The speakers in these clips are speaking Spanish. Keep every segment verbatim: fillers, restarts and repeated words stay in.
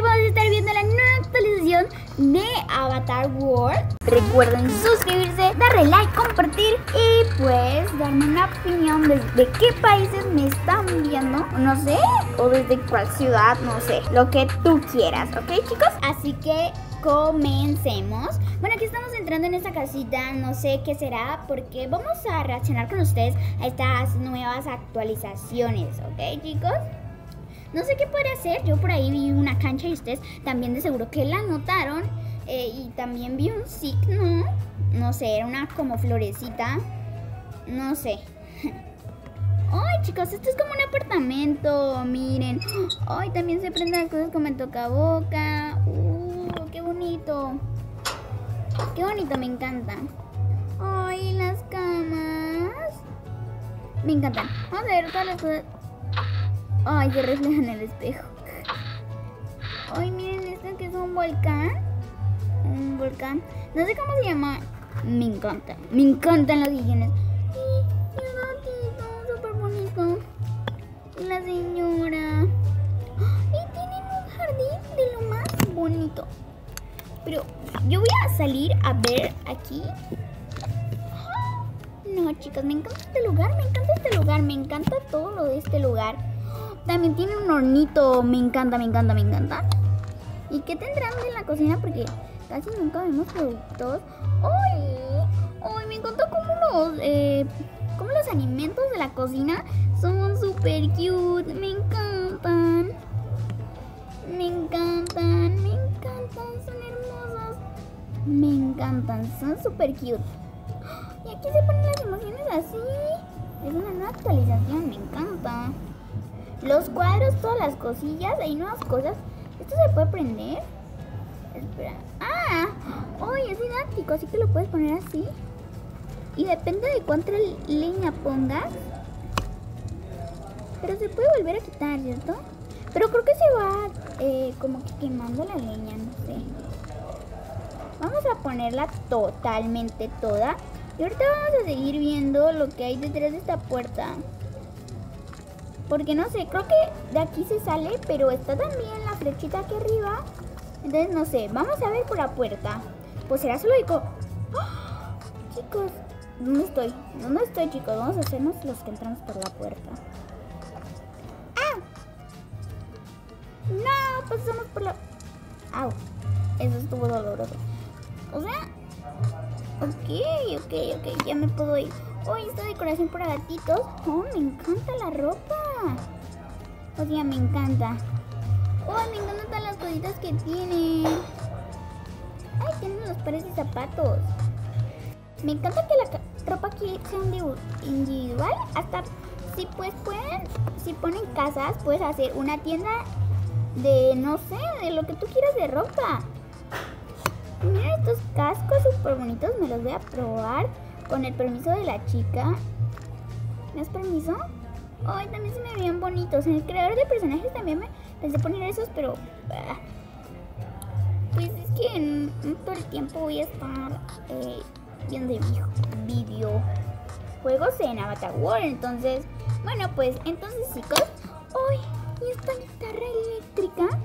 vamos a estar viendo la nueva actualización de Avatar World. Recuerden suscribirse, darle like, compartir y pues darme una opinión de, de qué países me están viendo, no sé, o desde cuál ciudad, no sé, lo que tú quieras, ¿ok, chicos? Así que comencemos. Bueno, aquí estamos entrando en esta casita, no sé qué será porque vamos a reaccionar con ustedes a estas nuevas actualizaciones, ¿ok, chicos? No sé qué podría hacer, yo por ahí vi una cancha y ustedes también de seguro que la notaron. Eh, y también vi un signo, no sé, era una como florecita, no sé. Ay, chicos, esto es como un apartamento, miren. Ay, también se prenden las cosas como el tocaboca. Uh, qué bonito. Qué bonito, me encanta. Ay, las camas. Me encantan. Vamos a ver todas las cosas. Ay, se reflejan en el espejo. Ay, miren esto que es un volcán. Un volcán. No sé cómo se llama. Me encanta. Me encantan los sillones. Y el gatito, súper bonito. Y la señora. Y tienen un jardín de lo más bonito. Pero yo voy a salir a ver aquí. No, chicos, me encanta este lugar. Me encanta este lugar. Me encanta todo lo de este lugar. También tiene un hornito. Me encanta, me encanta, me encanta. ¿Y qué tendrán en la cocina? Porque casi nunca vemos productos. ¡Ay! ¡Ay! Me encanta cómo los, eh, cómo los alimentos de la cocina son súper cute. Me encantan. Me encantan. Me encantan. Son hermosos. Me encantan. Son súper cute. Y aquí se ponen las emociones así. Es una nueva actualización. Me encanta. Los cuadros, todas las cosillas, hay nuevas cosas. ¿Esto se puede prender? Espera. ¡Ah! ¡Ay! Es didáctico, así que lo puedes poner así. Y depende de cuánta leña pongas. Pero se puede volver a quitar, ¿cierto? Pero creo que se va eh, como que quemando la leña, no sé. Vamos a ponerla totalmente toda. Y ahorita vamos a seguir viendo lo que hay detrás de esta puerta. Porque no sé, creo que de aquí se sale, pero está también la flechita aquí arriba. Entonces no sé, vamos a ver por la puerta. Pues será solo digo. ¡Oh! Chicos, ¿dónde estoy? ¿Dónde estoy, chicos? Vamos a hacernos los que entramos por la puerta. ¡Ah! No, pasamos por la... ¡Au! Eso estuvo doloroso. O sea... Ok, ok, ok, ya me puedo ir. Oh, esta decoración para gatitos. Oh, me encanta la ropa. O sea, me encanta. Oh, me encantan todas las cositas que tiene. Ay, tienen los pares de zapatos. Me encanta que la ropa aquí sea individual. Hasta si pues pueden, si ponen casas, puedes hacer una tienda de, no sé, de lo que tú quieras de ropa. Mira estos cascos súper bonitos, me los voy a probar con el permiso de la chica. ¿Me das permiso? Ay, también se me veían bonitos. En el creador de personajes también me pensé poner esos, pero... Uh, pues es que en, en todo el tiempo voy a estar eh, viendo videojuegos en Avatar World. Entonces, bueno, pues, entonces chicos... ¡Ay! ¿Y esta guitarra eléctrica?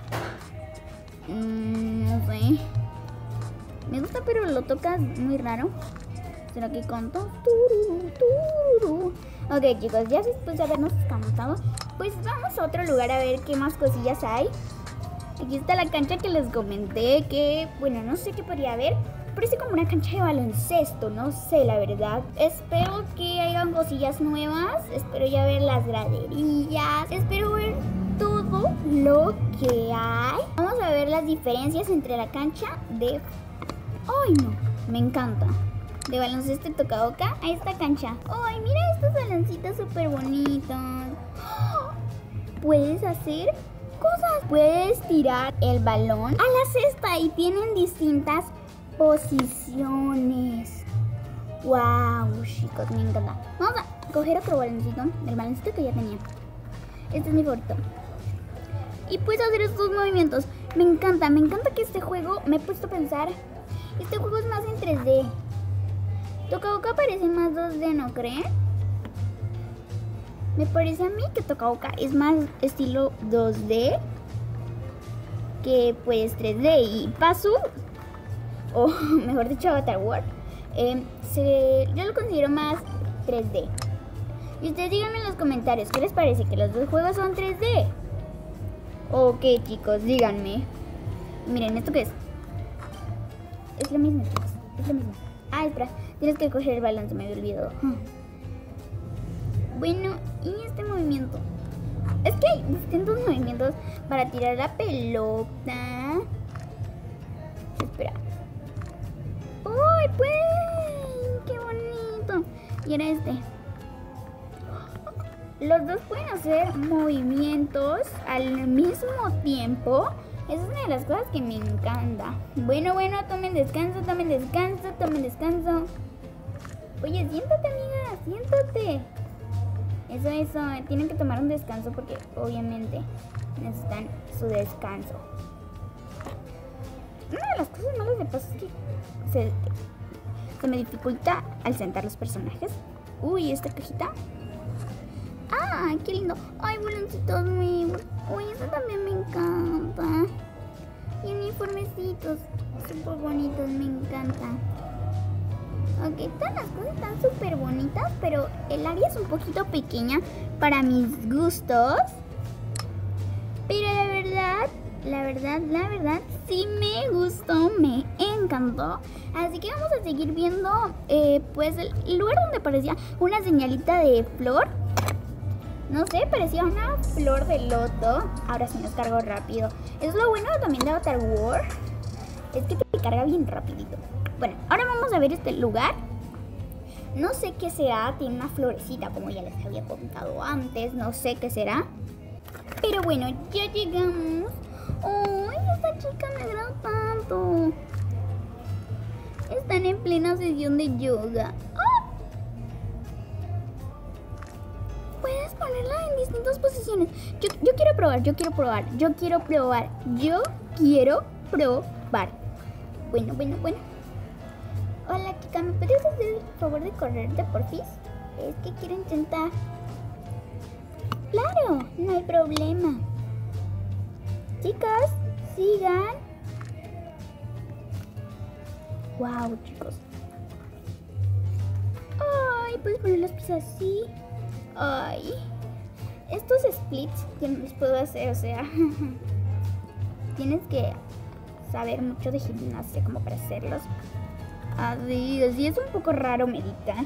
Mm, no sé. Me gusta, pero lo tocas muy raro. ¿Será que canto? Turu, turu. Ok, chicos, ya después de habernos cantado, pues vamos a otro lugar a ver qué más cosillas hay. Aquí está la cancha que les comenté, que, bueno, no sé qué podría haber. Parece como una cancha de baloncesto, no sé, la verdad. Espero que hayan cosillas nuevas. Espero ya ver las graderillas. Espero ver todo lo que hay. Vamos a ver las diferencias entre la cancha de... ¡Ay, no! Me encanta. De baloncesto y tocaboca a esta cancha. ¡Ay, mira estos baloncitos súper bonitos! ¡Oh! Puedes hacer cosas. Puedes tirar el balón a la cesta y tienen distintas posiciones. ¡Wow, chicos! Me encanta. Vamos a coger otro baloncito. El baloncito que ya tenía. Este es mi favorito. Y puedes hacer estos movimientos. Me encanta, me encanta que este juego, me he puesto a pensar, este juego es más en tres D. Tocaboca parece más dos D, ¿no creen? Me parece a mí que Tocaboca es más estilo dos D. que pues tres D y Pazu, o mejor dicho Avatar World, eh, se, yo lo considero más tres D. Y ustedes díganme en los comentarios, ¿qué les parece? ¿Que los dos juegos son tres D? ¿O qué, chicos? Díganme. Miren, ¿esto qué es? Es lo mismo, chicos, es lo mismo. Ah, espera, tienes que coger el balón, se me había olvidado. Bueno, y este movimiento. Es que hay distintos movimientos para tirar la pelota. Espera. ¡Uy, pues! ¡Qué bonito! Y era este. Los dos pueden hacer movimientos al mismo tiempo. Esa es una de las cosas que me encanta. Bueno, bueno, tomen descanso, tomen descanso, tomen descanso. Oye, siéntate, amiga, siéntate. Eso, eso, tienen que tomar un descanso porque obviamente necesitan su descanso. Una de las cosas malas de Pazu es que se, se me dificulta al sentar los personajes. Uy, esta cajita. ¡Ah, qué lindo! ¡Ay, baloncitos nuevos! Uy, eso también me encanta. Y uniformecitos súper bonitos, me encantan. Ok, todas las cosas están súper bonitas, pero el área es un poquito pequeña para mis gustos. Pero la verdad, la verdad, la verdad, sí me gustó, me encantó. Así que vamos a seguir viendo, eh, pues, el lugar donde aparecía una señalita de flor. No sé, parecía una flor de loto. Ahora sí nos cargo rápido. Es lo bueno también de Avatar World, es que te carga bien rapidito. Bueno, ahora vamos a ver este lugar. No sé qué será, tiene una florecita como ya les había contado antes. No sé qué será. Pero bueno, ya llegamos. ¡Ay, esta chica me agrada tanto! Están en plena sesión de yoga. ¡Ah! Puedes ponerla en distintas posiciones. Yo, yo quiero probar, yo quiero probar, yo quiero probar, yo quiero probar. Bueno, bueno, bueno. Hola, chica, ¿me puedes hacer el favor de correrte, porfis? Es que quiero intentar. Claro, no hay problema. Chicos, sigan. Wow, chicos. Ay, puedes poner los pies así. Ay, estos splits que no los puedo hacer, o sea, tienes que saber mucho de gimnasia como para hacerlos. Adiós, y es un poco raro meditar.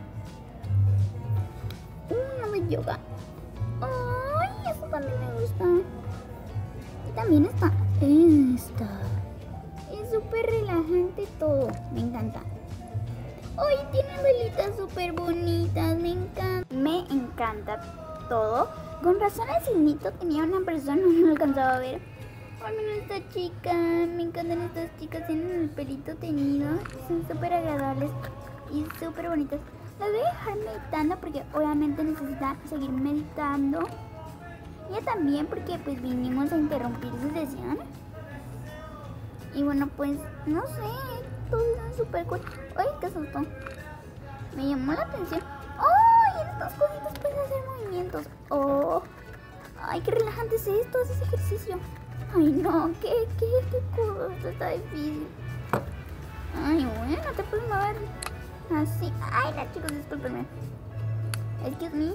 Uno de yoga. Ay, eso también me gusta. Y también está esta. Es súper relajante todo, me encanta. Ay, tiene velitas súper bonitas, me encanta. Me encanta todo. Con razón el signito tenía una persona, no lo alcanzaba a ver. Ay, mira esta chica, me encantan estas chicas, tienen el pelito teñido, son súper agradables y súper bonitas. Las voy a dejar meditando porque obviamente necesita seguir meditando. Y también porque pues vinimos a interrumpir su sesión. Y bueno, pues no sé, todos son súper cool. Ay, qué susto, me llamó la atención. Ay, en estas cositas puedes hacer movimientos. Oh, ay, qué relajante es esto, haces ejercicio. Ay, no, qué, qué, qué cosa, está difícil. Ay, bueno, te puedes mover así. Ay, no, chicos, discúlpenme. Excuse me.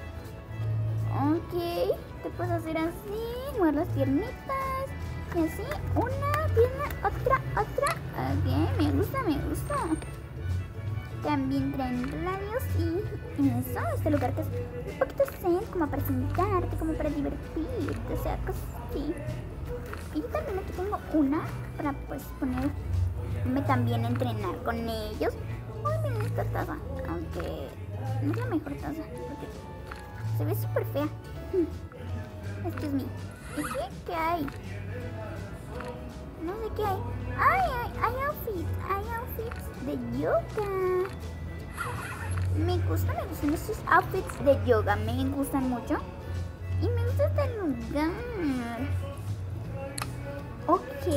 Ok, te puedes hacer así, mover las piernitas. Y así, una pierna, otra, otra. Ok, me gusta, me gusta. También traen labios y eso, este lugar que es un poquito zen, como para sentarte, como para divertirte, o sea, cosas así. Y también aquí tengo una para pues ponerme también a entrenar con ellos. Ay, miren esta taza, aunque no es la mejor taza porque se ve súper fea. Excuse me. ¿Y qué, qué hay? No sé qué hay. Ay, hay, hay outfits, hay outfits de yoga. Me gustan, me gustan estos outfits de yoga, me gustan mucho. Y me gusta este lugar. Ok.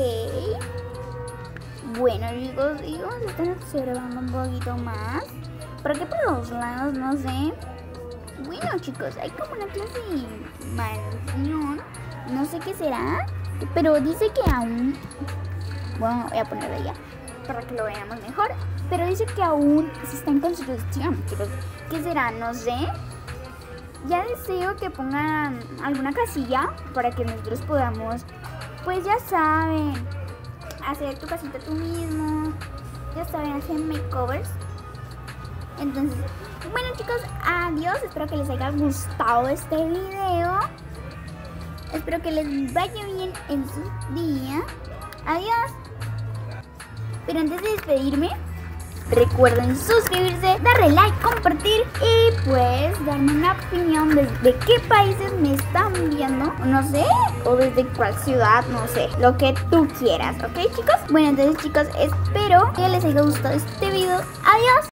Bueno, chicos, ellos están observando un poquito más. ¿Por qué por los lados? No sé. Bueno, chicos, hay como una clase de mansión. No sé qué será. pero dice que aún, bueno, voy a ponerlo ya para que lo veamos mejor, pero dice que aún se está en construcción. ¿Qué será? No sé. Ya deseo que pongan alguna casilla para que nosotros podamos, pues ya saben, hacer tu casita tú mismo, ya saben, hacer makeovers. Entonces, bueno chicos, adiós, espero que les haya gustado este video, espero que les vaya bien en su día, adiós. Pero antes de despedirme, recuerden suscribirse, darle like, compartir y pues darme una opinión de, de qué países me están viendo, no sé, o desde cuál ciudad, no sé, lo que tú quieras, ¿ok chicos? Bueno, entonces chicos, espero que les haya gustado este video, adiós.